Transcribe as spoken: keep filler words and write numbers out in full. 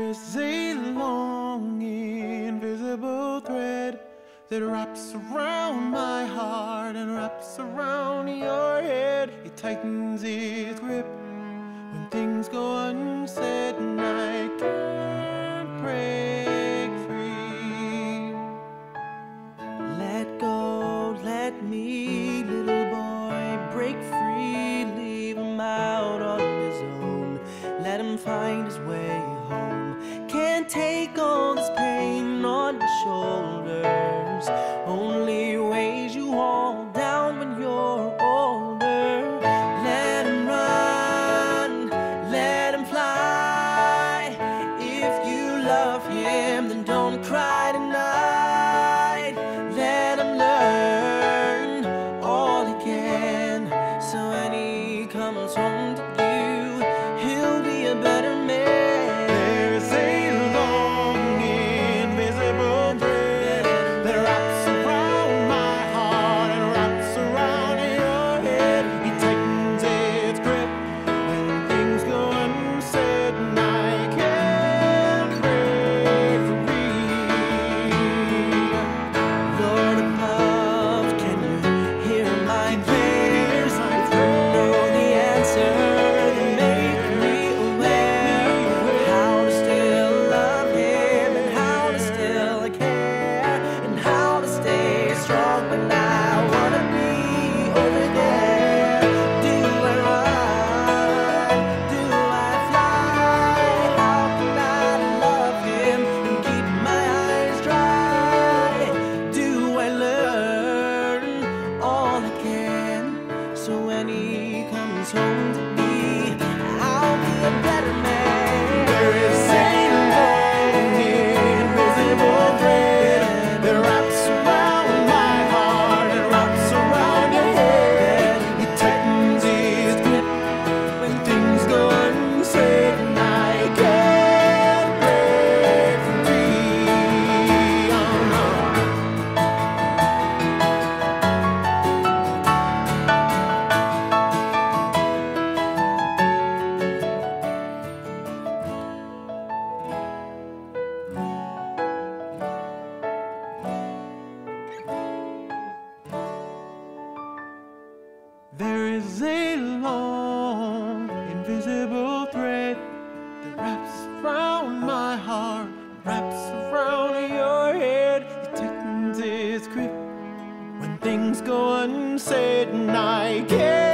There's a long invisible thread that wraps around my heart and wraps around your head. It tightens its grip when things go unsaid, and I can't break free. Let go, let me, little boy, break free. Leave him out on his own, let him find his way home. Can't take all this pain on your shoulders, only weighs you all down when you're older. Let him run, let him fly. If you love him, then don't cry tonight. Let him learn all he can, so when he comes home to you, he'll be a better man. There's a long invisible thread that wraps around my heart and wraps around your head. It tightens its grip when things go unsaid, and I can't break free. Lord above, can you hear my prayers? If you know the answer, then make me aware of how to still love him, and how to still care, and how to stay strong when I wanna be over there. Do I run? Do I fly? How can I love him and keep my eyes dry? Do I learn all I can, so when he comes home to me, I'll be a better man? There is a long invisible thread that wraps around my heart and wraps around your head. It tightens its grip when things go unsaid, and I can't break free. Oh, no. There is a long, invisible thread that wraps around my heart, wraps around your head. It tightens its grip when things go unsaid, and I can't